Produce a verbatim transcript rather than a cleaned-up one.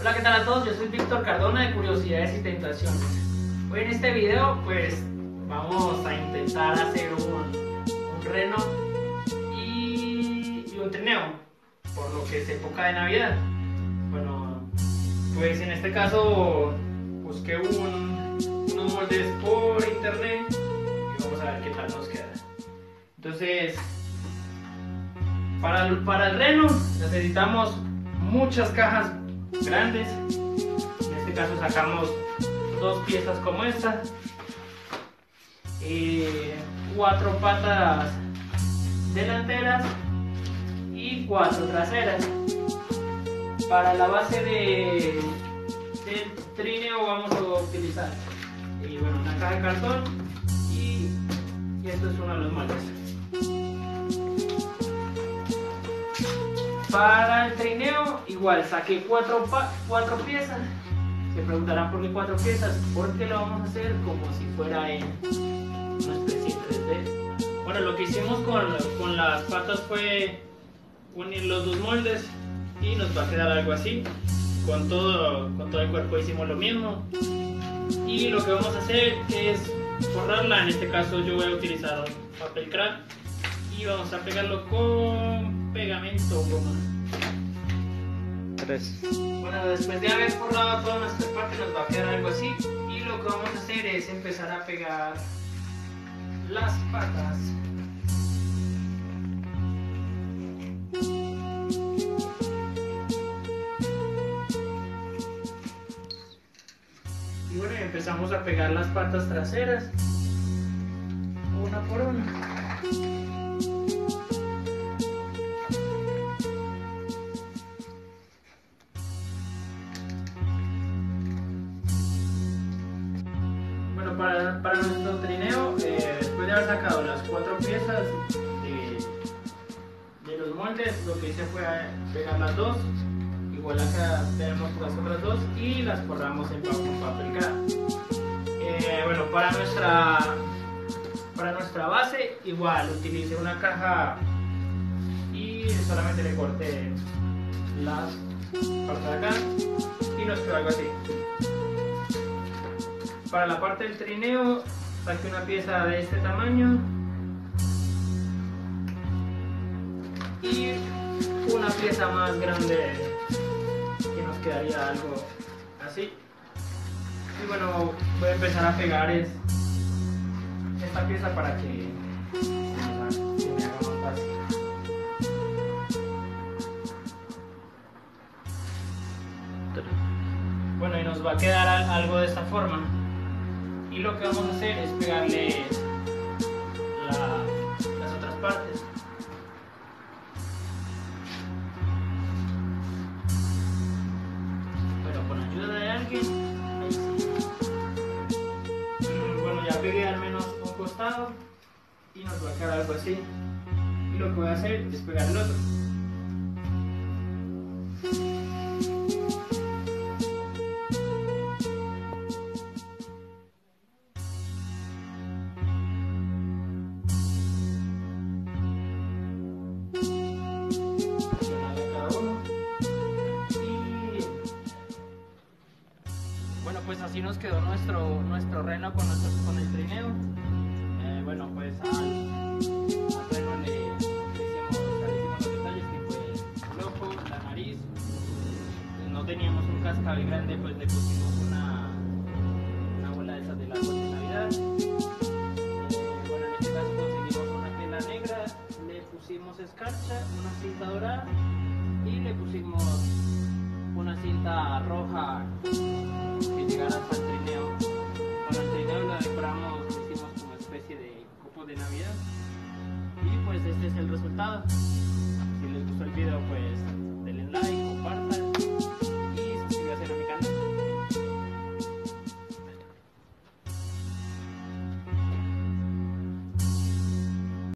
Hola, ¿qué tal a todos? Yo soy Víctor Cardona de Curiosidades y Tentaciones. Hoy en este video pues vamos a intentar hacer un, un reno y, y un trineo, por lo que es época de Navidad. Bueno, pues en este caso busqué un, unos moldes por internet y vamos a ver qué tal nos queda. Entonces, para el, para el reno necesitamos muchas cajas grandes. En este caso sacamos dos piezas como esta, eh, cuatro patas delanteras y cuatro traseras. Para la base de, del trineo vamos a utilizar eh, bueno, una caja de cartón y, y esto es uno de los moldes. Para el trineo igual saqué cuatro, cuatro piezas. Se preguntarán por qué cuatro piezas, porque lo vamos a hacer como si fuera en una especie de tres D. Bueno, lo que hicimos con, con las patas fue unir los dos moldes y nos va a quedar algo así. Con todo, con todo el cuerpo hicimos lo mismo. Y lo que vamos a hacer es forrarla. En este caso yo voy a utilizar papel craft y vamos a pegarlo con pegamento goma. tres. Bueno, después de haber forrado todas nuestras partes nos va a quedar algo así y lo que vamos a hacer es empezar a pegar las patas. Y bueno, empezamos a pegar las patas traseras una por una. Para, para nuestro trineo, eh, después de haber sacado las cuatro piezas de, de los moldes, lo que hice fue pegar las dos, igual acá tenemos las otras dos y las forramos en papel, papel craft. Eh, bueno, para nuestra, para nuestra base, igual utilicé una caja y solamente le corté las partes de acá y nos quedó algo así. Para la parte del trineo saqué una pieza de este tamaño y una pieza más grande que nos quedaría algo así. Y bueno, voy a empezar a pegar es, esta pieza para que se me haga más fácil. Bueno, y nos va a quedar algo de esta forma. Y lo que vamos a hacer es pegarle la, las otras partes. Pero con ayuda de alguien, ahí sí. Bueno, ya pegué al menos un costado y nos va a quedar algo así. Y lo que voy a hacer es pegar el otro. Bueno, pues así nos quedó nuestro, nuestro reno con, nuestro, con el trineo. Eh, bueno, pues al, al reno le, le, hicimos, le hicimos los detalles que fue el ojo, la nariz. No teníamos un cascabel grande, pues le pusimos una, una bola de esas del árbol de Navidad. Eh, bueno, en este caso conseguimos una tela negra, le pusimos escarcha, una cinta dorada y le pusimos una cinta roja que llegara hasta el trineo.